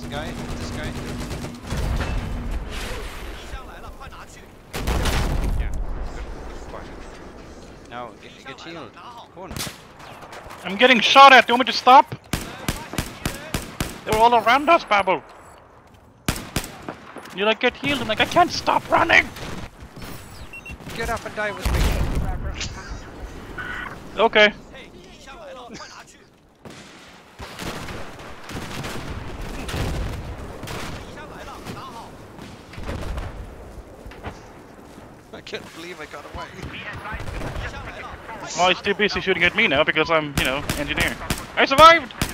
guy. This guy. Yeah. Good fight. Now get healed. Come on. I'm getting shot at. Do you want me to stop? They're all around us, Babel. You're like, get healed. I'm like, I can't stop running. Get up and die with me. Okay. I can't believe I got away. Well, he's too busy shooting at me now because I'm, you know, engineer. I survived!